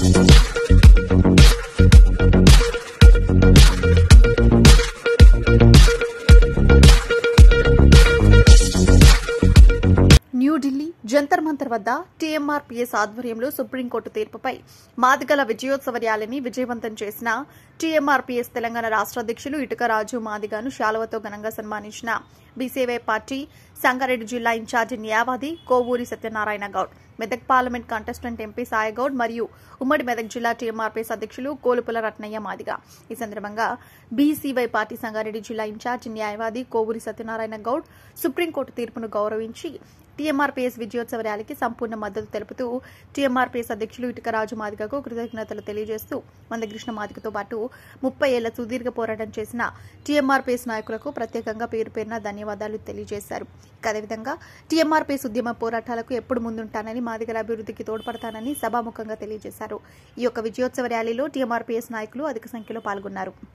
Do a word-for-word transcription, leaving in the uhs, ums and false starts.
న్యూఢిల్లీ జంతర్ మంతర్ వద్ద టీఎంఆర్పీఎస్ ఆధ్వర్యంలో సుప్రీంకోర్టు తీర్పుపై మాదిగల విజయోత్సవ ర్యాలీని విజయవంతం చేసిన టీఎంఆర్పీఎస్ తెలంగాణ రాష్ట్ర అధ్యక్షులు ఇటుక రాజు మాదిగను శాలువతో ఘనంగా సన్మానించిన బీసీవై పార్టీ సంగారెడ్డి జిల్లా ఇన్ఛార్జి న్యాయవాది Kovuri Satyanarayana Goud, Medak parliament contestant MP Sai Goud మరియు ఉమ్మడి మెదక్ జిల్లా టీఎంఆర్పీఎస్ అధ్యక్షులు కోలుపుల రత్నయ్య మాదిగ. ఈ సందర్భంగా బీసీవై పార్టీ సంగారెడ్డి జిల్లా ఇన్ఛార్జి న్యాయవాది కోవూరి సత్యనారాయణ గౌడ్ సుప్రీంకోర్టు తీర్పును గౌరవించి టీఎంఆర్పీఎస్ విజయోత్సవ ర్యాలీకి సంపూర్ణ మద్దతు తెలుపుతూ టీఎంఆర్పీఎస్ అధ్యక్షులు ఇటుక రాజు మాదిగకు కృతజ్ఞతలు తెలియజేస్తూ మందకృష్ణ మాదిగతో పాటు ముప్పై ఏళ్ల సుదీర్ఘ పోరాటం చేసిన టీఎంఆర్పీఎస్ నాయకులకు ప్రత్యేకంగా పేరు పేరున ధన్యవాదాలు తెలియజేశారు. అదేవిధంగా టీఎంఆర్పీఎస్ ఉద్యమ పోరాటాలకు ఎప్పుడు ముందుంటానని, మాదిగల అభివృద్ధికి తోడ్పడతానని సభాముఖంగా తెలియజేశారు. ఈ యొక్క విజయోత్సవ ర్యాలీలో టీఎంఆర్పీఎస్ నాయకులు అధిక సంఖ్యలో పాల్గొన్నారు.